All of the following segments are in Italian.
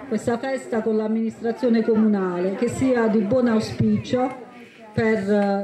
questa festa con l'amministrazione comunale, che sia di buon auspicio per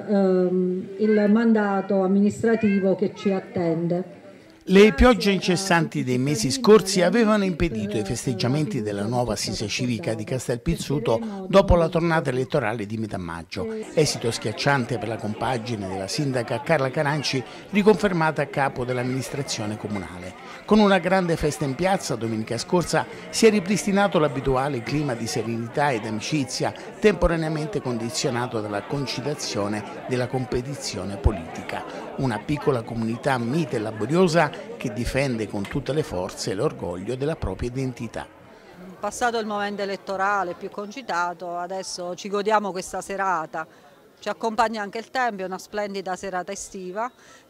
il mandato amministrativo che ci attende. Le piogge incessanti dei mesi scorsi avevano impedito i festeggiamenti della nuova assise civica di Castelpizzuto dopo la tornata elettorale di metà maggio. Esito schiacciante per la compagine della sindaca Carla Caranci, riconfermata a capo dell'amministrazione comunale. Con una grande festa in piazza domenica scorsa si è ripristinato l'abituale clima di serenità ed amicizia, temporaneamente condizionato dalla conciliazione della competizione politica. Una piccola comunità mite e laboriosa che difende con tutte le forze l'orgoglio della propria identità. Passato il momento elettorale più concitato, adesso ci godiamo questa serata. Ci accompagna anche il tempo, è una splendida serata estiva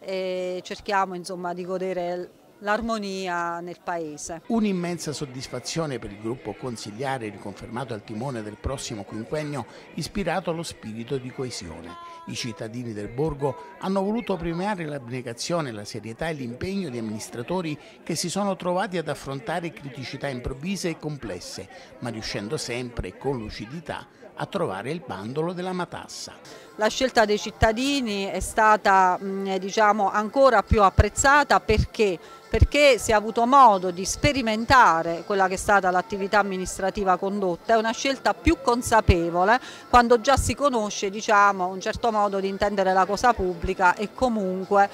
e cerchiamo insomma di godere l'armonia nel paese. Un'immensa soddisfazione per il gruppo consigliare riconfermato al timone del prossimo quinquennio, ispirato allo spirito di coesione. I cittadini del borgo hanno voluto premiare l'abnegazione, la serietà e l'impegno di amministratori che si sono trovati ad affrontare criticità improvvise e complesse, ma riuscendo sempre con lucidità a trovare il bandolo della matassa. La scelta dei cittadini è stata diciamo, ancora più apprezzata perché si è avuto modo di sperimentare quella che è stata l'attività amministrativa condotta. È una scelta più consapevole quando già si conosce diciamo, un certo modo di intendere la cosa pubblica e comunque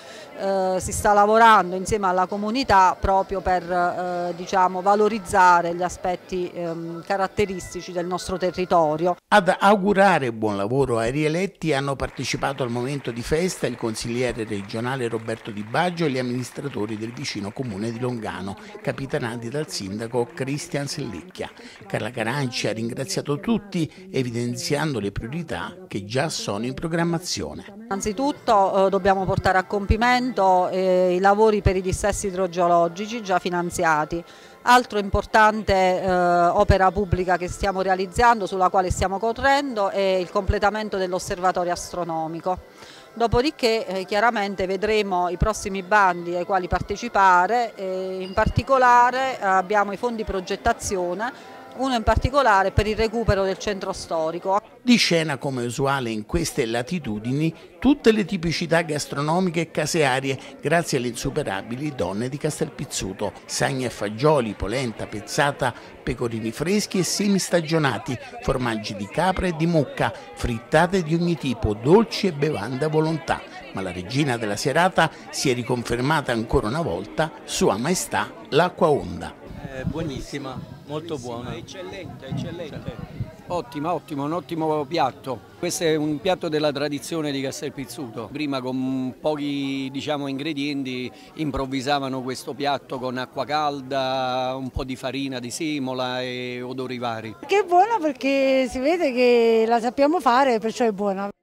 si sta lavorando insieme alla comunità proprio per diciamo, valorizzare gli aspetti caratteristici del nostro territorio. Ad augurare buon lavoro ai rieletti hanno partecipato al momento di festa il consigliere regionale Roberto Di Baggio e gli amministratori del vicino comune di Longano, capitanati dal sindaco Cristian Sellicchia. Carla Caranci ha ringraziato tutti, evidenziando le priorità che già sono in programmazione. Innanzitutto dobbiamo portare a compimento i lavori per i dissesti idrogeologici già finanziati. Altro importante opera pubblica che stiamo realizzando, sulla quale stiamo correndo, è il completamento dell'osservatorio astronomico. Dopodiché chiaramente vedremo i prossimi bandi ai quali partecipare, in particolare abbiamo i fondi progettazione, uno in particolare per il recupero del centro storico. Di scena, come usuale in queste latitudini, tutte le tipicità gastronomiche e casearie grazie alle insuperabili donne di Castelpizzuto. Sagna e fagioli, polenta, pezzata, pecorini freschi e semistagionati, formaggi di capra e di mucca, frittate di ogni tipo, dolci e bevande a volontà. Ma la regina della serata si è riconfermata ancora una volta, Sua Maestà l'Acqua Onda. Buonissima, molto buona. Eccellente, eccellente. Ottimo, un ottimo piatto. Questo è un piatto della tradizione di Castelpizzuto. Prima con pochi diciamo, ingredienti improvvisavano questo piatto con acqua calda, un po' di farina di semola e odori vari. Che è buona perché si vede che la sappiamo fare, perciò è buona.